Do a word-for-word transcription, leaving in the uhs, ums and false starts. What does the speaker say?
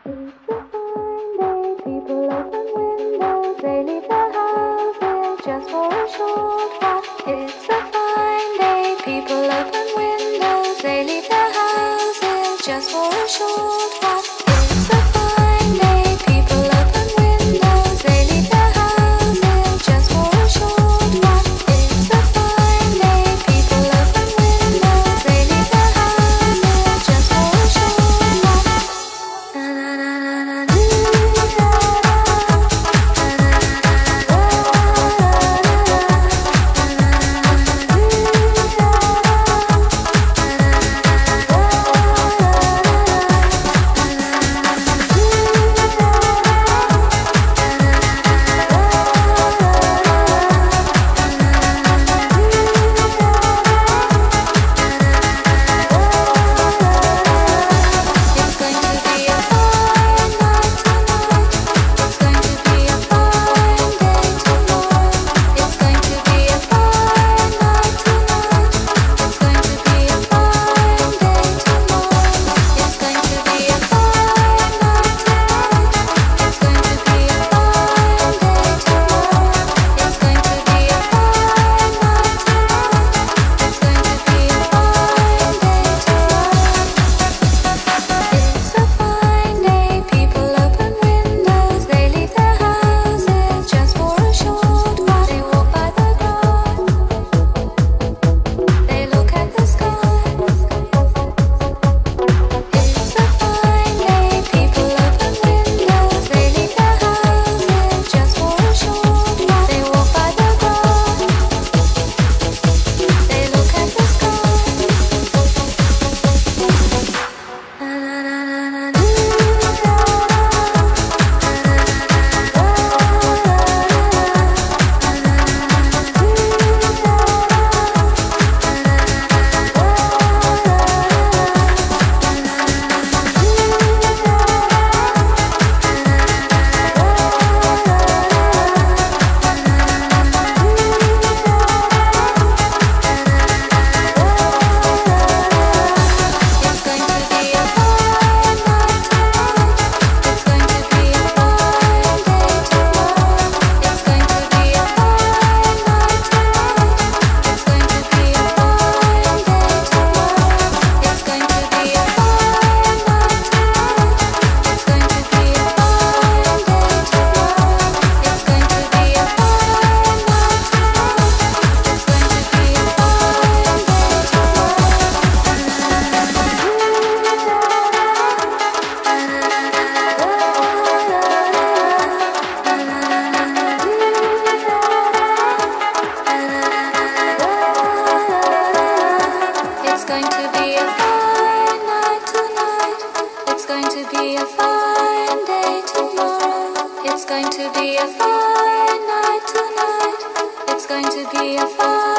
People open windows, they leave their houses just for a short while. It's a fine day. People open windows, they leave their houses just for a short while. It's a fine day. People open windows, they leave their houses just for a short while. It's a fine day. People open windows, they leave their houses just for a short while. Na na na na na. It's going to be a fine night tonight. It's going to be a fine day tomorrow. It's going to be a fine night tonight. It's going to be a fine